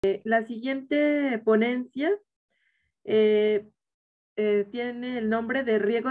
La siguiente ponencia eh, tiene el nombre de riego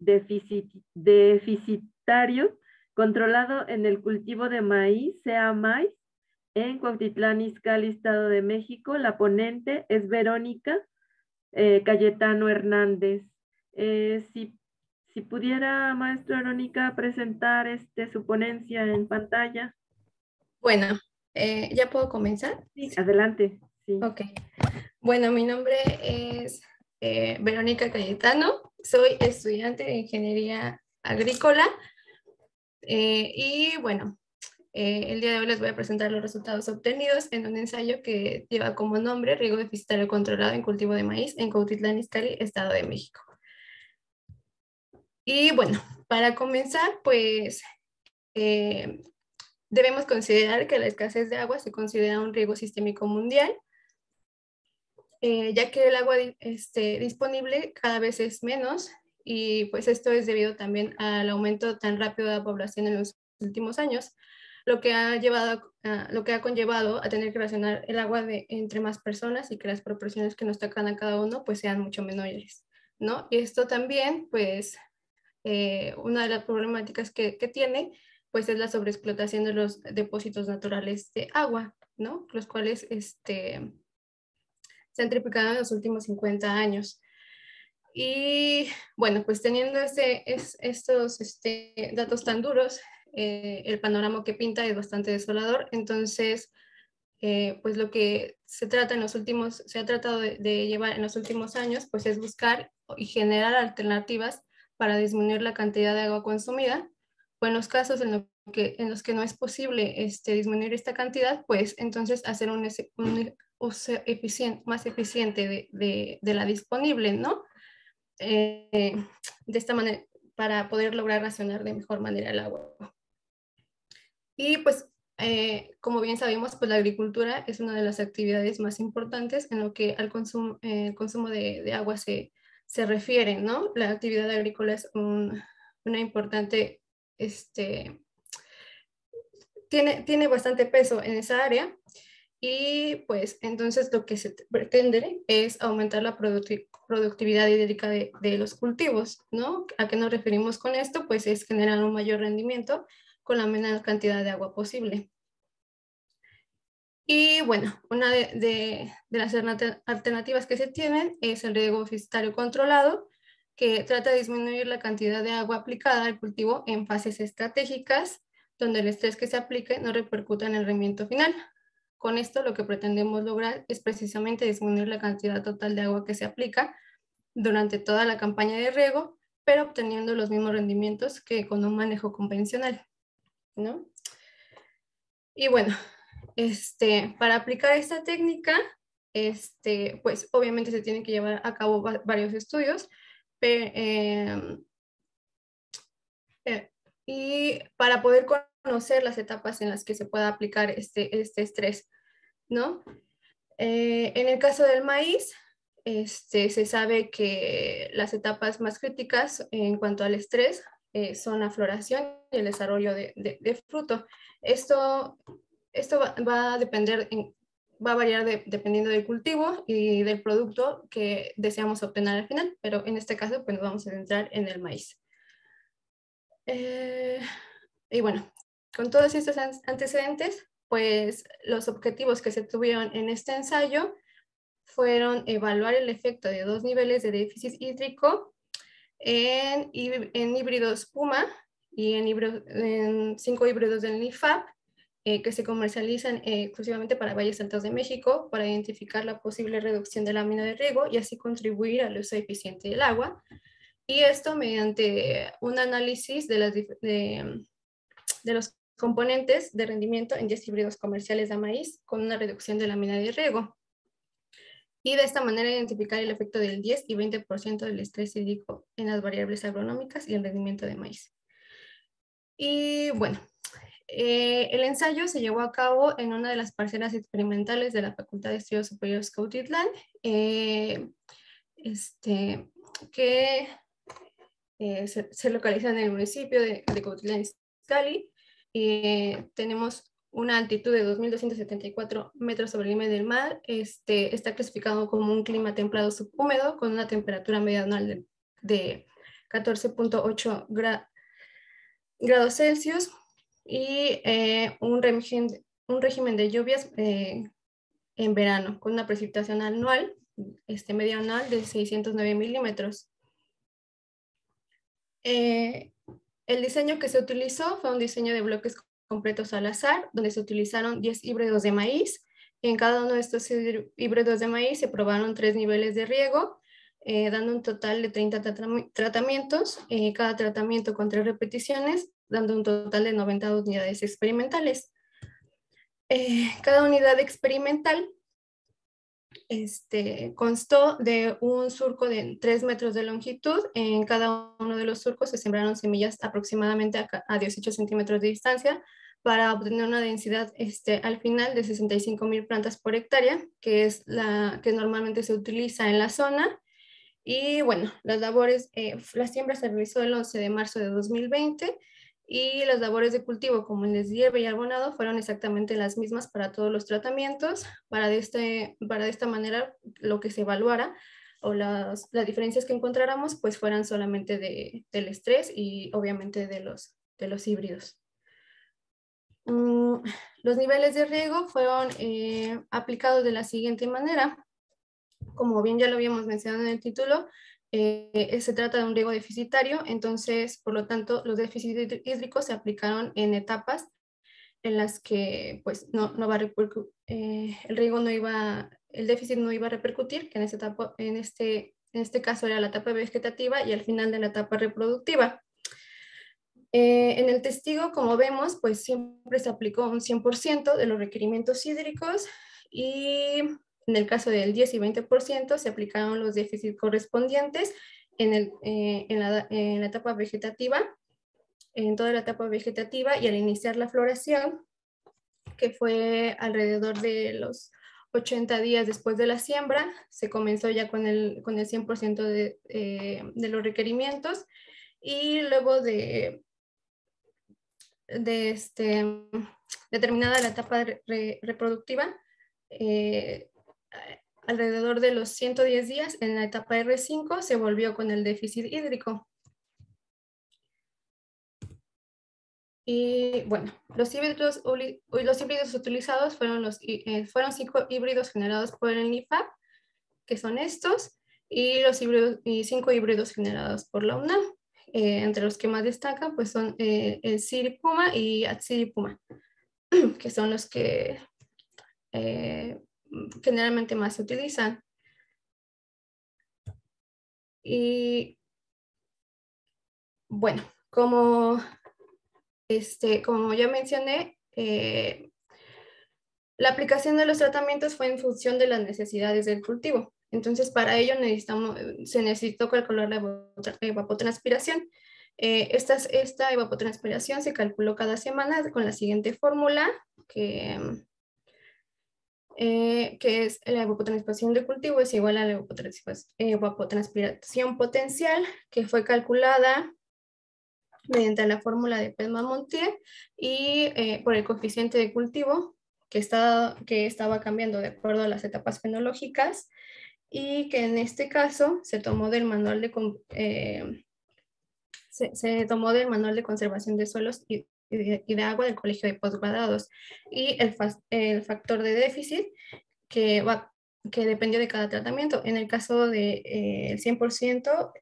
deficitario controlado en el cultivo de maíz, sea maíz, en Cuautitlán Izcalli, Estado de México. La ponente es Verónica Cayetano Hernández. Si pudiera, maestra Verónica, presentar su ponencia en pantalla. Bueno, ¿ya puedo comenzar? Sí, adelante. Sí. Ok. Bueno, mi nombre es Verónica Cayetano, soy estudiante de Ingeniería Agrícola y bueno, el día de hoy les voy a presentar los resultados obtenidos en un ensayo que lleva como nombre Riego deficitario controlado en cultivo de maíz en Cuautitlán Izcalli, Estado de México. Y bueno, para comenzar, pues debemos considerar que la escasez de agua se considera un riesgo sistémico mundial, ya que el agua disponible cada vez es menos y pues esto es debido también al aumento tan rápido de la población en los últimos años, lo que ha conllevado a tener que racionar el agua entre más personas y que las proporciones que nos tocan a cada uno pues sean mucho menores, ¿no? Y esto también pues una de las problemáticas que tiene pues es la sobreexplotación de los depósitos naturales de agua, ¿no? Los cuales se han triplicado en los últimos 50 años. Y bueno, pues teniendo estos datos tan duros, el panorama que pinta es bastante desolador. Entonces, pues lo que se ha tratado de llevar en los últimos años, pues es buscar y generar alternativas para disminuir la cantidad de agua consumida. O en los casos en los que no es posible disminuir esta cantidad, pues entonces hacer un uso más eficiente de la disponible, ¿no? De esta manera, para poder lograr racionar de mejor manera el agua. Y pues, como bien sabemos, pues la agricultura es una de las actividades más importantes en lo que al consumo de agua se refiere, ¿no? La actividad agrícola es una importante, tiene bastante peso en esa área. Y pues entonces lo que se pretende es aumentar la productividad hídrica de los cultivos, ¿no? ¿A qué nos referimos con esto? Pues es generar un mayor rendimiento con la menor cantidad de agua posible. Y bueno, una de las alternativas que se tienen es el riego deficitario controlado, que trata de disminuir la cantidad de agua aplicada al cultivo en fases estratégicas, donde el estrés que se aplique no repercuta en el rendimiento final. Con esto lo que pretendemos lograr es precisamente disminuir la cantidad total de agua que se aplica durante toda la campaña de riego, pero obteniendo los mismos rendimientos que con un manejo convencional, ¿no? Y bueno, para aplicar esta técnica, pues obviamente se tienen que llevar a cabo varios estudios, y para poder conocer las etapas en las que se pueda aplicar este estrés, ¿no? En el caso del maíz, se sabe que las etapas más críticas en cuanto al estrés son la floración y el desarrollo de fruto. Esto va a depender, va a variar dependiendo del cultivo y del producto que deseamos obtener al final, pero en este caso pues nos vamos a centrar en el maíz. Y bueno, con todos estos antecedentes, pues los objetivos que se tuvieron en este ensayo fueron evaluar el efecto de 2 niveles de déficit hídrico en híbridos Puma y en 5 híbridos del NIFAP, que se comercializan exclusivamente para valles altos de México, para identificar la posible reducción de la mina de riego y así contribuir al uso eficiente del agua. Y esto mediante un análisis de los componentes de rendimiento en 10 híbridos comerciales de maíz con una reducción de la mina de riego. Y de esta manera identificar el efecto del 10 y 20% del estrés hídrico en las variables agronómicas y el rendimiento de maíz. Y bueno, el ensayo se llevó a cabo en una de las parcelas experimentales de la Facultad de Estudios Superiores Cuautitlán, que se localiza en el municipio de Cuautitlán Izcalli. Tenemos una altitud de 2.274 metros sobre el nivel del mar. Está clasificado como un clima templado subhúmedo con una temperatura media anual de 14.8 grados Celsius y un régimen de lluvias en verano con una precipitación anual, media anual de 609 milímetros. El diseño que se utilizó fue un diseño de bloques completos al azar, donde se utilizaron 10 híbridos de maíz. En cada uno de estos híbridos de maíz se probaron 3 niveles de riego, dando un total de 30 tratamientos, cada tratamiento con 3 repeticiones, dando un total de 90 unidades experimentales. Cada unidad experimental constó de un surco de 3 metros de longitud. En cada uno de los surcos se sembraron semillas aproximadamente a 18 centímetros de distancia para obtener una densidad al final de 65,000 plantas por hectárea, que es la que normalmente se utiliza en la zona. Y bueno, la siembra se realizó el 11 de marzo de 2020 y las labores de cultivo como el deshierve y abonado fueron exactamente las mismas para todos los tratamientos. Para de esta manera lo que se evaluara o las diferencias que encontráramos pues fueran solamente del estrés y obviamente de los híbridos. Los niveles de riego fueron aplicados de la siguiente manera. Como bien ya lo habíamos mencionado en el título, se trata de un riego deficitario, entonces, por lo tanto, los déficits hídricos se aplicaron en etapas en las que pues, no va a el déficit no iba a repercutir, que en este caso era la etapa vegetativa y al final de la etapa reproductiva. En el testigo, como vemos, pues siempre se aplicó un 100% de los requerimientos hídricos y en el caso del 10 y 20% se aplicaron los déficits correspondientes en la etapa vegetativa, en toda la etapa vegetativa y al iniciar la floración, que fue alrededor de los 80 días después de la siembra, se comenzó ya con el 100% de los requerimientos y luego de determinada la etapa reproductiva, alrededor de los 110 días en la etapa R5 se volvió con el déficit hídrico. Y bueno, los híbridos utilizados fueron 5 híbridos generados por el NIFAP, que son estos, y 5 híbridos generados por la UNAM. Entre los que más destacan pues son el Siripuma y Atsiripuma, que son los que generalmente más se utilizan. Y bueno, como ya mencioné, la aplicación de los tratamientos fue en función de las necesidades del cultivo. Entonces, para ello se necesitó calcular la evapotranspiración. Esta evapotranspiración se calculó cada semana con la siguiente fórmula, que es la evapotranspiración de cultivo es igual a la evapotranspiración potencial, que fue calculada mediante la fórmula de Pelman-Montier y por el coeficiente de cultivo que estaba cambiando de acuerdo a las etapas fenológicas y que en este caso se tomó del manual de conservación de suelos y de agua del Colegio de Postgraduados y el factor de déficit que dependió de cada tratamiento. En el caso del 100%,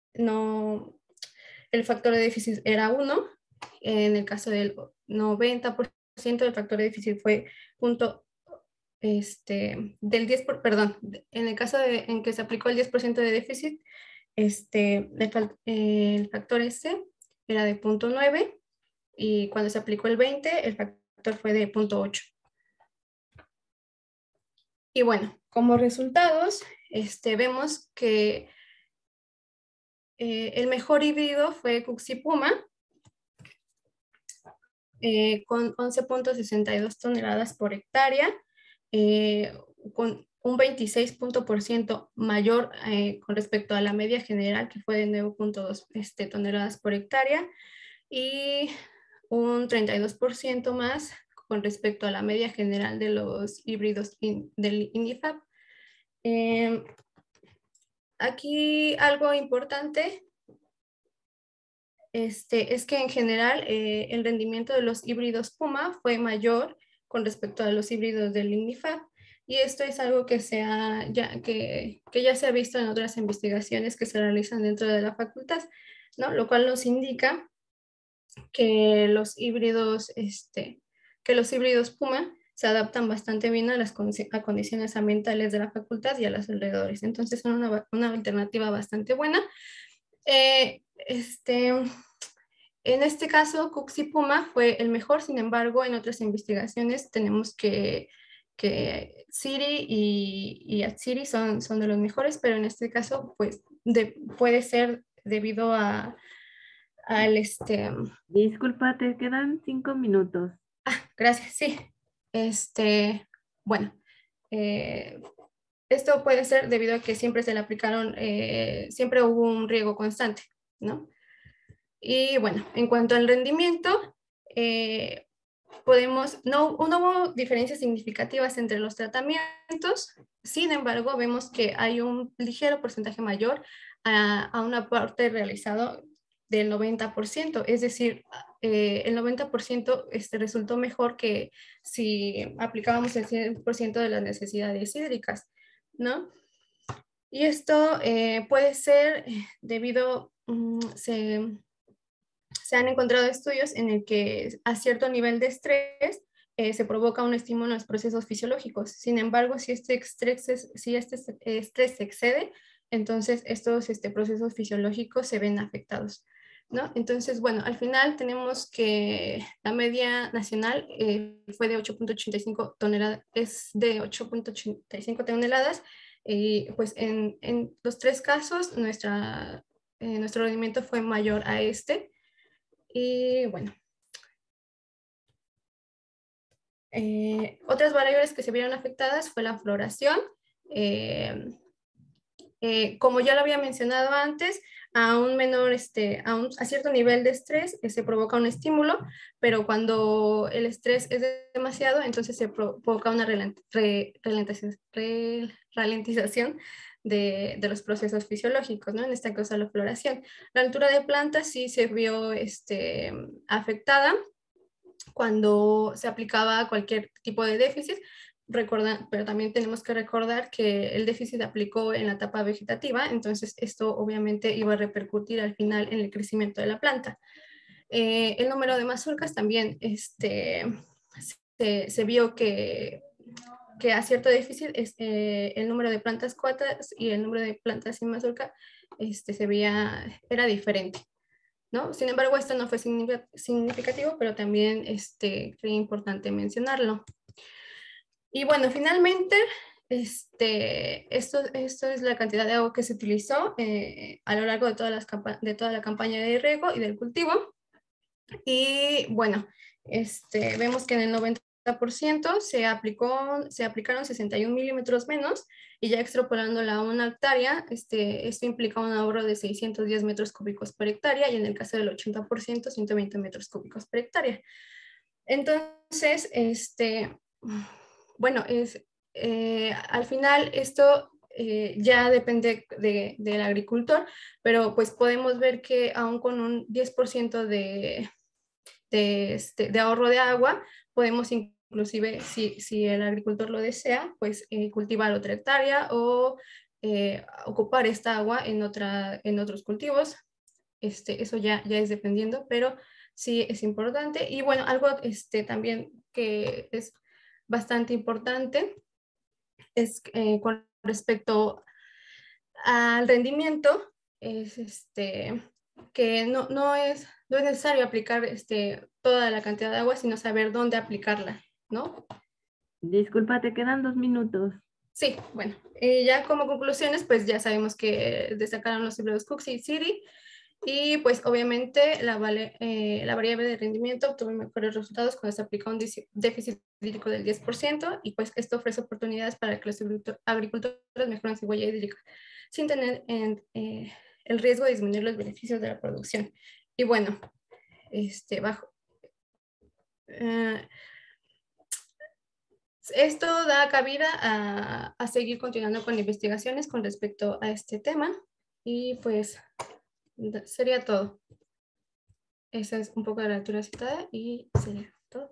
el factor de déficit era 1. En el caso del 90%, el factor de déficit fue en el caso en que se aplicó el 10% de déficit, el factor S era de 0.9 y cuando se aplicó el 20, el factor fue de 0.8. Y bueno, como resultados, vemos que el mejor híbrido fue Cuxipuma, con 11.62 toneladas por hectárea, con un 26% mayor con respecto a la media general, que fue de 9.2 toneladas por hectárea, y un 32% más con respecto a la media general de los híbridos del INIFAP. Aquí algo importante es que en general el rendimiento de los híbridos Puma fue mayor con respecto a los híbridos del INIFAP. Y esto es algo que ya se ha visto en otras investigaciones que se realizan dentro de la facultad, ¿no? Lo cual nos indica que los híbridos Puma se adaptan bastante bien a las condiciones ambientales de la facultad y a los alrededores. Entonces son una alternativa bastante buena. En este caso, Cuxi Puma fue el mejor. Sin embargo, en otras investigaciones tenemos que Siri y Atsiri son de los mejores, pero en este caso pues puede ser debido al Disculpa, te quedan 5 minutos. Gracias, sí. Bueno, esto puede ser debido a que siempre se le aplicaron, siempre hubo un riego constante, ¿no? Y bueno, en cuanto al rendimiento, no hubo diferencias significativas entre los tratamientos. Sin embargo, vemos que hay un ligero porcentaje mayor a un aporte realizado del 90%, es decir, el 90% resultó mejor que si aplicábamos el 100% de las necesidades hídricas, ¿no? Y esto puede ser debido, se han encontrado estudios en el que a cierto nivel de estrés se provoca un estímulo en los procesos fisiológicos. Sin embargo, si este estrés se excede, entonces estos procesos fisiológicos se ven afectados, ¿no? Entonces, bueno, al final tenemos que la media nacional fue de 8.85 toneladas, es de 8.85 toneladas, y pues en los tres casos nuestro rendimiento fue mayor a este. Y bueno, otras variables que se vieron afectadas fue la floración. Como ya lo había mencionado antes, a un menor, a cierto nivel de estrés se provoca un estímulo, pero cuando el estrés es demasiado, entonces se provoca una ralentización de los procesos fisiológicos, ¿no? En este caso la floración. La altura de plantas sí se vio afectada cuando se aplicaba cualquier tipo de déficit, pero también tenemos que recordar que el déficit aplicó en la etapa vegetativa, entonces esto obviamente iba a repercutir al final en el crecimiento de la planta. El número de mazorcas también se vio que a cierto déficit el número de plantas coatas y el número de plantas sin mazorca era diferente, ¿no? Sin embargo, esto no fue significativo, pero también creí importante mencionarlo. Y bueno, finalmente, esto es la cantidad de agua que se utilizó a lo largo de toda la campaña de riego y del cultivo. Y bueno, vemos que en el 90% se aplicaron 61 milímetros menos, y ya extrapolándola a una hectárea, esto implica un ahorro de 610 metros cúbicos por hectárea, y en el caso del 80%, 120 metros cúbicos por hectárea. Entonces, bueno, al final esto ya depende del agricultor, pero pues podemos ver que aún con un 10% de ahorro de agua, podemos inclusive, si el agricultor lo desea, pues cultivar otra hectárea o ocupar esta agua en otros cultivos. Eso ya es dependiendo, pero sí es importante. Y bueno, algo también que es bastante importante es con respecto al rendimiento, es que no es necesario aplicar toda la cantidad de agua, sino saber dónde aplicarla, ¿no? Disculpa, te quedan 2 minutos. Sí, bueno, ya como conclusiones, pues ya sabemos que destacaron los híbridos Cuxi y Siri, y pues obviamente la variable de rendimiento obtuvo mejores resultados cuando se aplica un déficit hídrico del 10%, y pues esto ofrece oportunidades para que los agricultores mejoren su huella hídrica sin tener el riesgo de disminuir los beneficios de la producción. Y bueno, Esto da cabida a seguir continuando con investigaciones con respecto a este tema y pues sería todo. Esa es un poco de la lectura citada y sería todo.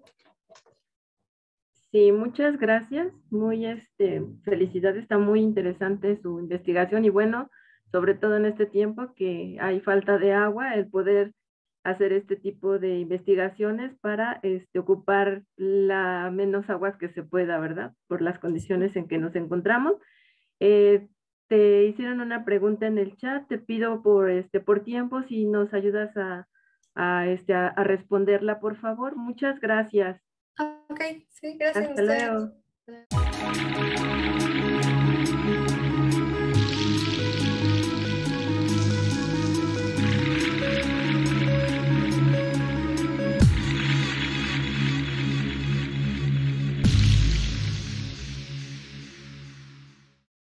Sí, muchas gracias. Muy felicidades, está muy interesante su investigación y bueno, sobre todo en este tiempo que hay falta de agua, el poder hacer este tipo de investigaciones para ocupar la menos aguas que se pueda, ¿verdad? Por las condiciones en que nos encontramos. Eh, Te hicieron una pregunta en el chat, te pido por tiempo si nos ayudas a responderla, por favor. Muchas gracias. Ok, sí, gracias a Hasta ustedes. luego.